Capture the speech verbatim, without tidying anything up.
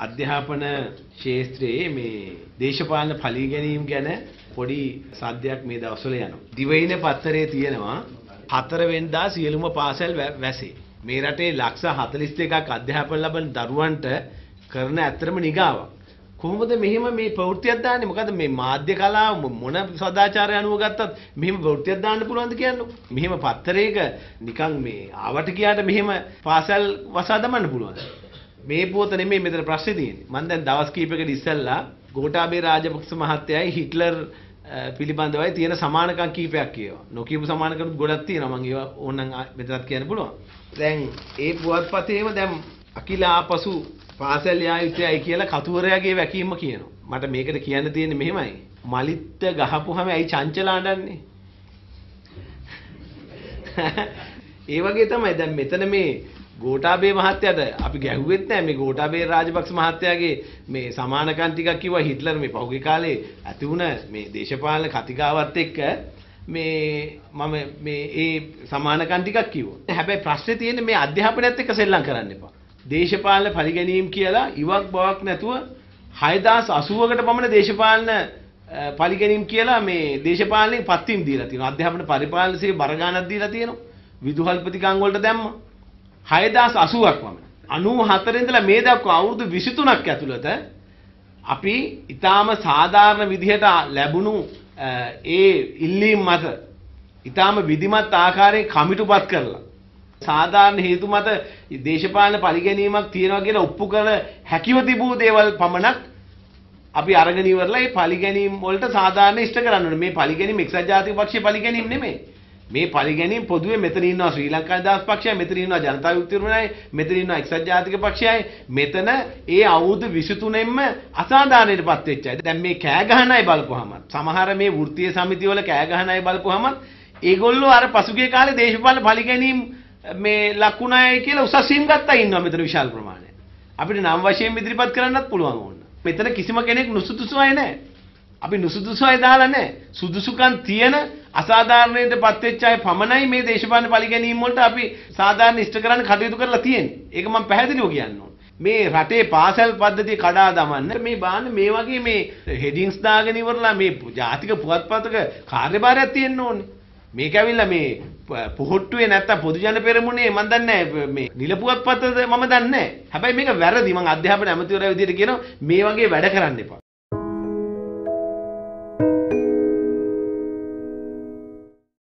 අධ්‍යාපන ශාස්ත්‍රයේ මේ දේශපාලන ඵලී ගැනීම ගැන පොඩි සාධ්‍යයක් මේ දවස්වල යනවා. දිවයින පත්තරේ තියෙනවා හතර වෙනිදා සියලුම පාසල් වැසේ. මේ රටේ ලක්ෂ හතළිස් දෙකක් අධ්‍යාපන ලබන දරුවන්ට කරන ඇත්තම නිගාවක්. කොහොමද මෙහෙම මේ ප්‍රවෘත්තියක් දාන්නේ? මොකද මේ මාධ්‍ය කලාව මොන සදාචාරය අනුව ගත්තත් මෙහෙම ප්‍රවෘත්තියක් දාන්න පුළුවන්ද කියන්නේ? මෙහෙම පත්තරයක නිකන් මේ ආවට ගියාට මෙහෙම පාසල් වසා දමන්න පුළුවන්ද? මේ පුවත නෙමෙයි මෙතන ප්‍රශ්නේ තියෙන්නේ. මම දැන් දවස් කීපයකට ඉස්සෙල්ලා ගෝඨාභය රාජපක්ෂ මහත්තයයි හිට්ලර් පිළිබඳවයි තියෙන සමානකම් කීපයක් කියවා. නොකියපු සමානකම් ගොඩක් තියෙනවා. මම ඒවා ඕනනම් මෙතනත් කියන්න පුළුවන්. දැන් ඒ පුවත්පතේම දැන් අකිල ආපසු පාසල් යා යුතුයයි කියලා කතුවරයාගේ වැකීම කියනවා. මට මේකට කියන්න තියෙන්නේ මෙහෙමයි. මලිට ගහපුවාම ඇයි චංචල අඬන්නේ? ඒ වගේ තමයි දැන් මෙතන මේ ගෝඨාභය මහත්තයාට අපි ගැහුවෙත් නැහැ මේ ගෝඨාභය රාජපක්ෂ මහත්තයාගේ මේ සමානකම් ටිකක් කිව්වා හිට්ලර් මේ පහුගිය කාලේ ඇති වුණ මේ දේශපාලන කතිකාවත් එක්ක මේ මම මේ ඒ සමානකම් ටිකක් කිව්වා. හැබැයි ප්‍රශ්නේ තියෙන්නේ මේ අධ්‍යාපනයත් එක්ක සෙල්ලම් කරන්න එපා. දේශපාලන පරිගැනීම් කියලා ඉවක් බවක් නැතුව හයදාස් අසූවකට පමණ දේශපාලන පරිගැනීම් කියලා මේ දේශපාලනේ පත්වීම් දීලා තියෙනවා. අධ්‍යාපන පරිපාලනයේ බර ගාණක් දීලා තියෙනවා. විදුහල්පතිකම් වලට දැම්මා. හයදාස් අසූවක් පමණ. අනූ හතර ඉඳලා මේ දක්වා අවුරුදු විසිතුනක් ඇතුළත අපි ඊටාම සාධාරණ විදිහට ලැබුණු ඒ ඉල්ලීම් මත ඊටාම විධිමත් ආකාරයෙන් කමිටුපත් කරලා සාධාරණ හේතු මත දේශපාලන පරිගැනීමක් තියනවා කියලා ඔප්පු කළ හැකිව තිබූ දේවල් පමණක් අපි අරගෙන ඉවරලා ඒ පරිගැනීම් වලට සාධාරණ ඉෂ්ට කරන්න ඕනේ. මේ පරිගැනීම් එක්සත් ජාතික පක්ෂයේ පරිගැනීම් නෙමෙයි. මේ පරිගැනීම් පොදුවේ මෙතන ඉන්නවා ශ්‍රී ලංකා නිදහස් පක්ෂයයි, මෙතන ඉන්නවා ජනතා විමුක්ති පෙරමුණයි, මෙතන ඉන්නවා එක්සත් ජාතික පක්ෂයයි. මෙතන ඒ අවුරුදු විසිතුනෙන්ම අසාධාරණයටපත් වෙච්ච අය. දැන් මේ කෑ ගහන අය බලපුවාම සමහර මේ වෘත්තීය සමිති වල කෑ ගහන අය බලපුවාම ඒගොල්ලෝ අර පසුගිය කාලේ දේශපාලන පරිගැනීම් මේ ලකුණයි කියලා උසස් වීම් ගත්තා ඉන්නවා මෙතන විශාල ප්‍රමාණයක්. අපිට නම් වශයෙන් ඉදිරිපත් කරන්නත් පුළුවන් ඕන. මෙතන කිසිම කෙනෙක් නුසුදුසු අය නැහැ. අපි නුසුදුසු අය දාලා නැහැ. සුදුසුකම් තියෙන අසාධාරණයටපත් වෙච්ච අය පමණයි මේ දේශපාලන පරිගැනීම් වලට අපි සාධාරණ ඉෂ්ට කරන්න කටයුතු කරලා තියෙන්නේ. ඒක මම පැහැදිලිව කියන්න ඕන. මේ රටේ පාසල් පද්ධතිය කඩා දමන්න මේ බාන්න මේ වගේ මේ හෙඩින්ග්ස් දාගෙන ඉවරලා මේ ජාතික පුවත්පතක කාර්යභාරයක් තියෙන්න ඕනේ. මේක ඇවිල්ලා මේ පොහොට්ටුවේ නැත්තම් පොදු ජන පෙරමුණේ මම දන්නේ නැහැ මේ නිල පුවත්පතද මම දන්නේ නැහැ. හැබැයි මේක වැරදි. මම අධ්‍යාපන ඇමතිවරයා විදිහට කියනවා මේ වගේ වැඩ කරන්න එපා.